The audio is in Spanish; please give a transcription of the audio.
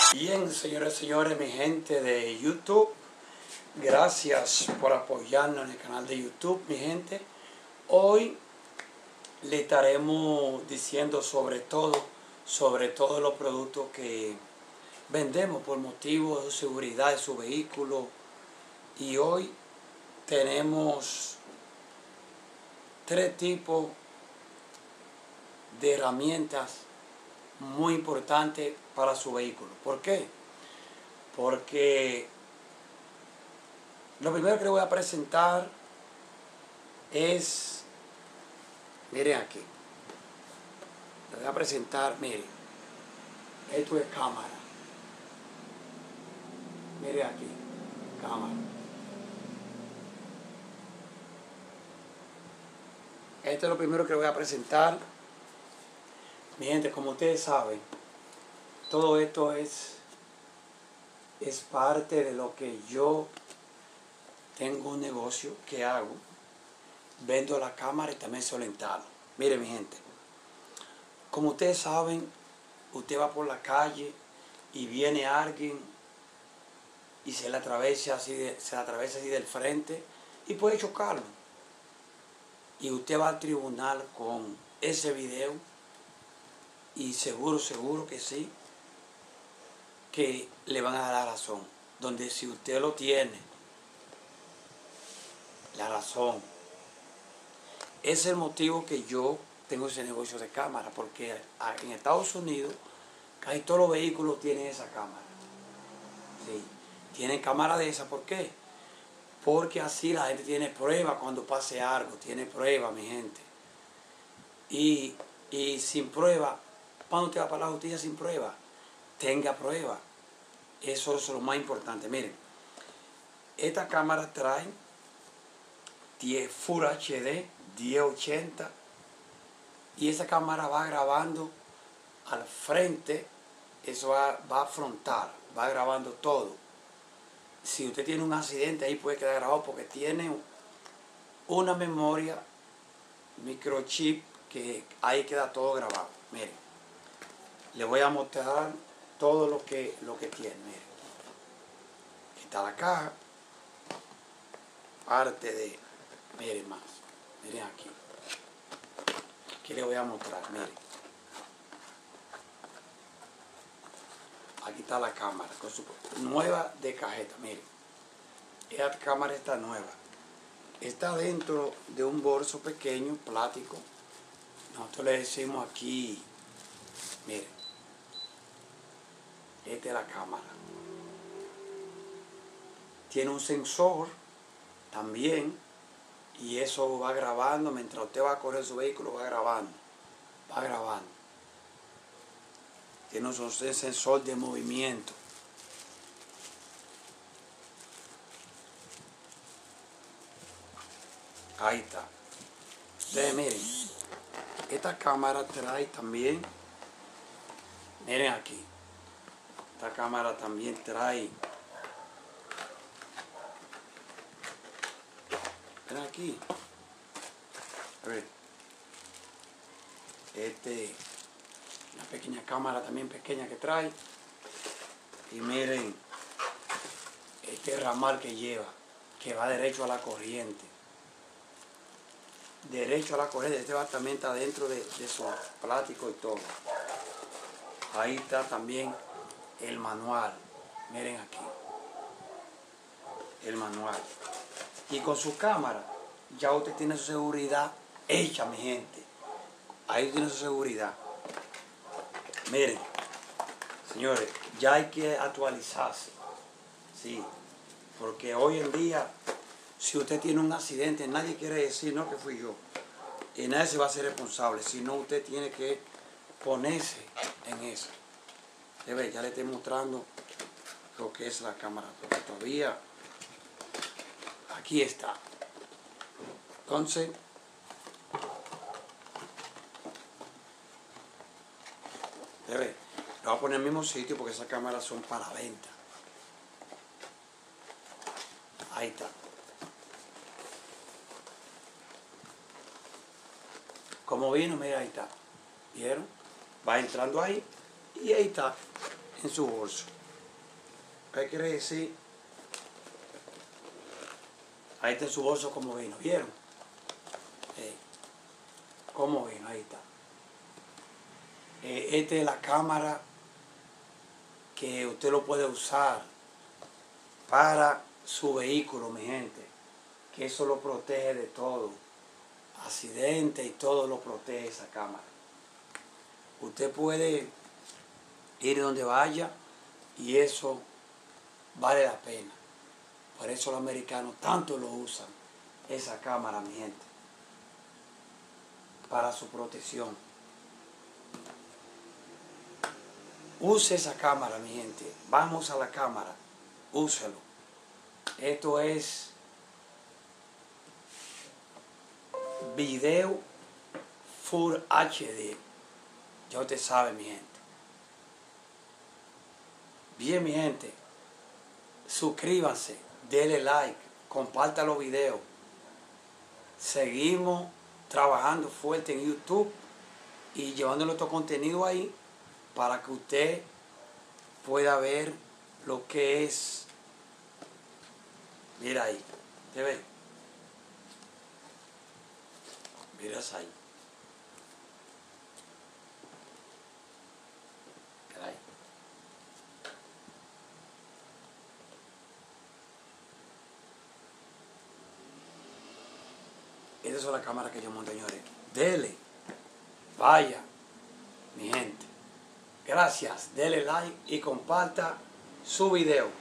Bien, señoras y señores, mi gente de YouTube, gracias por apoyarnos en el canal de YouTube, mi gente. Hoy le estaremos diciendo sobre todos los productos que vendemos por motivos de seguridad de su vehículo. Y hoy tenemos 3 tipos de herramientas muy importantes para su vehículo. ¿Por qué? Porque lo primero que le voy a presentar es, miren aquí, le voy a presentar, miren, esto es cámara, miren aquí, cámara. Esto es lo primero que le voy a presentar. Mi gente, como ustedes saben, todo esto es parte de lo que yo tengo un negocio que hago. Vendo la cámara y también se lo instalo. Mire, mi gente, como ustedes saben, usted va por la calle y viene alguien y se le atraviesa así del frente y puede chocarlo. Y usted va al tribunal con ese video y seguro que sí, que le van a dar la razón. Donde si usted lo tiene, la razón. Ese es el motivo que yo tengo ese negocio de cámara, porque en Estados Unidos casi todos los vehículos tienen esa cámara. Sí, tienen cámara de esa. ¿Por qué? Porque así la gente tiene prueba cuando pase algo, tiene prueba, mi gente. Y sin prueba, cuando usted va para la justicia sin prueba, tenga prueba. Eso es lo más importante. Miren, esta cámara trae Full HD 1080 y esa cámara va grabando al frente, eso va frontal, va grabando todo. Si usted tiene un accidente ahí puede quedar grabado porque tiene una memoria microchip que ahí queda todo grabado. Miren, le voy a mostrar todo lo que tiene. Miren, aquí está la caja, parte de, miren más, miren aquí. Aquí le voy a mostrar, miren. Aquí está la cámara, con su nueva de cajeta, miren. Esta cámara está nueva. Está dentro de un bolso pequeño, plástico. Nosotros le decimos aquí, miren, esta es la cámara. Tiene un sensor también y eso va grabando, mientras usted va a correr su vehículo, va grabando. Tiene un sensor de movimiento. Ahí está. Ustedes miren, esta cámara trae también, miren aquí, esta cámara también trae, miren aquí, a ver, una pequeña cámara también pequeña que trae, y miren, este ramal que lleva, que va derecho a la corriente. Derecho a la corriente, este también está dentro de su plástico y todo. Ahí está también el manual, miren aquí, el manual. Y con su cámara, ya usted tiene su seguridad hecha, mi gente. Ahí tiene su seguridad. Miren, señores, ya hay que actualizarse, sí, porque hoy en día, si usted tiene un accidente, nadie quiere decir, no, que fui yo. Y nadie se va a hacer responsable, sino usted tiene que ponerse en eso. Ya le estoy mostrando lo que es la cámara, porque todavía aquí está. Entonces, lo voy a poner en el mismo sitio porque esas cámaras son para venta. Ahí está. Como vino, mira, ahí está. ¿Vieron? Va entrando ahí y ahí está, en su bolso. ¿Qué quiere decir? Ahí está en su bolso como vino, ¿vieron? ¿Cómo vino? Ahí está. Esta es la cámara que usted lo puede usar para su vehículo, mi gente. Que eso lo protege de todo. Accidentes y todo lo protege esa cámara. Usted puede ir donde vaya y eso vale la pena. Por eso los americanos tanto lo usan, esa cámara, mi gente, para su protección. Use esa cámara, mi gente. Vamos a la cámara. Úselo. Esto es video Full HD. Ya usted sabe, mi gente. Bien, mi gente. Suscríbanse, denle like, compartan los videos. Seguimos trabajando fuerte en YouTube y llevando nuestro contenido ahí para que usted pueda ver lo que es. Mira ahí, ¿te ves? Miras ahí. Mira ahí. Estas son las cámaras que yo monto, señores. Dele, vaya, mi gente. Gracias, dele like y comparta su video.